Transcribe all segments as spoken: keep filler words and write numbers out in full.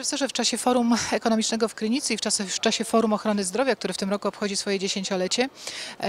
profesorze, w czasie Forum Ekonomicznego w Krynicy i w czasie, w czasie Forum Ochrony Zdrowia, które w tym roku obchodzi swoje dziesięciolecie, e,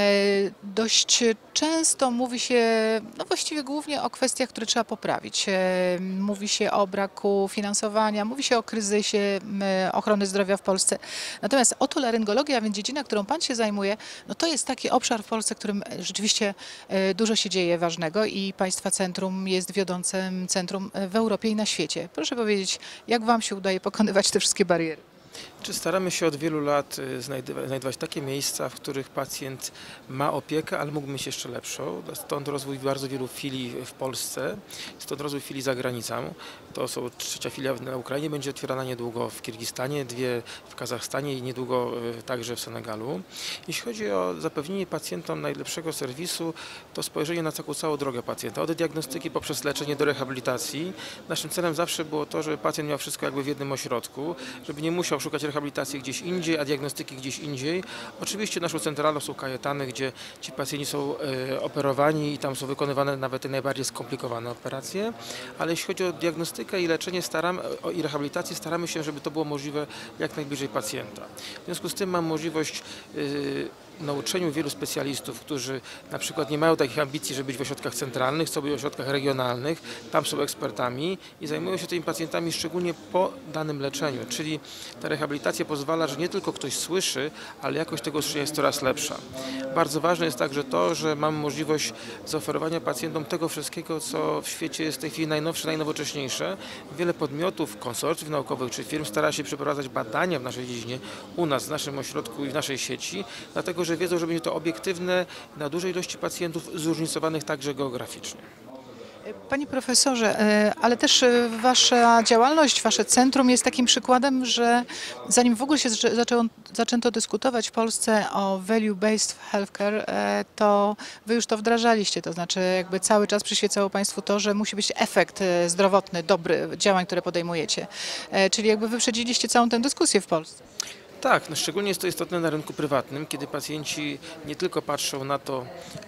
dość często mówi się, no właściwie głównie o kwestiach, które trzeba poprawić. E, mówi się o braku finansowania, mówi się o kryzysie e, ochrony zdrowia w Polsce. Natomiast otolaryngologia, a więc dziedzina, którą Pan się zajmuje, no to jest taki obszar w Polsce, w którym rzeczywiście e, dużo się dzieje ważnego i Państwa centrum jest wiodącym centrum w Europie i na świecie. Proszę powiedzieć, jak Wam się udaje pokonywać te wszystkie bariery? Czy staramy się od wielu lat znajdywać, znajdować takie miejsca, w których pacjent ma opiekę, ale mógłby mieć jeszcze lepszą. Stąd rozwój bardzo wielu filii w Polsce, stąd rozwój filii za granicą. To są trzecia filia na Ukrainie, będzie otwierana niedługo w Kirgistanie, dwie w Kazachstanie i niedługo także w Senegalu. Jeśli chodzi o zapewnienie pacjentom najlepszego serwisu, to spojrzenie na taką całą drogę pacjenta, od diagnostyki poprzez leczenie do rehabilitacji. Naszym celem zawsze było to, żeby pacjent miał wszystko jakby w jednym ośrodku, żeby nie musiał szukać rehabilitacji gdzieś indziej, a diagnostyki gdzieś indziej. Oczywiście naszą centralą są Kajetany, gdzie ci pacjenci są e, operowani i tam są wykonywane nawet te najbardziej skomplikowane operacje, ale jeśli chodzi o diagnostykę i leczenie staramy, o, i rehabilitację, staramy się, żeby to było możliwe jak najbliżej pacjenta. W związku z tym mam możliwość e, nauczeniu wielu specjalistów, którzy na przykład nie mają takich ambicji, żeby być w ośrodkach centralnych, chcą być w ośrodkach regionalnych, tam są ekspertami i zajmują się tymi pacjentami szczególnie po danym leczeniu, czyli ta rehabilitacja pozwala, że nie tylko ktoś słyszy, ale jakość tego usłyszenia jest coraz lepsza. Bardzo ważne jest także to, że mam możliwość zaoferowania pacjentom tego wszystkiego, co w świecie jest w tej chwili najnowsze, najnowocześniejsze. Wiele podmiotów, konsorcjów naukowych czy firm stara się przeprowadzać badania w naszej dziedzinie, u nas, w naszym ośrodku i w naszej sieci, dlatego że wiedzą, że będzie to obiektywne na dużej ilości pacjentów, zróżnicowanych także geograficznie. Panie profesorze, ale też wasza działalność, wasze centrum jest takim przykładem, że zanim w ogóle się zaczęło, zaczęto dyskutować w Polsce o value-based healthcare, to wy już to wdrażaliście, to znaczy jakby cały czas przyświecało Państwu to, że musi być efekt zdrowotny, dobry działań, które podejmujecie. Czyli jakby wyprzedziliście całą tę dyskusję w Polsce. Tak, no szczególnie jest to istotne na rynku prywatnym, kiedy pacjenci nie tylko patrzą na to,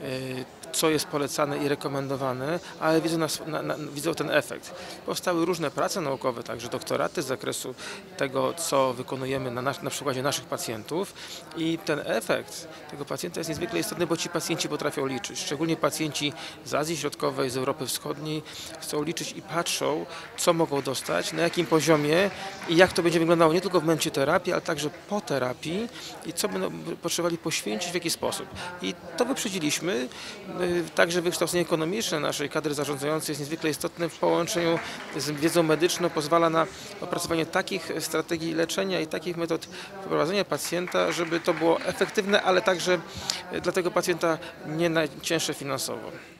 co jest polecane i rekomendowane, ale widzą, na, na, na, widzą ten efekt. Powstały różne prace naukowe, także doktoraty z zakresu tego, co wykonujemy na, nas, na przykładzie naszych pacjentów i ten efekt tego pacjenta jest niezwykle istotny, bo ci pacjenci potrafią liczyć. Szczególnie pacjenci z Azji Środkowej, z Europy Wschodniej chcą liczyć i patrzą, co mogą dostać, na jakim poziomie i jak to będzie wyglądało nie tylko w momencie terapii, ale także po terapii i co będą potrzebowali poświęcić, w jaki sposób. I to wyprzedziliśmy. Także wykształcenie ekonomiczne naszej kadry zarządzającej jest niezwykle istotne w połączeniu z wiedzą medyczną, pozwala na opracowanie takich strategii leczenia i takich metod prowadzenia pacjenta, żeby to było efektywne, ale także dla tego pacjenta nie najcięższe finansowo.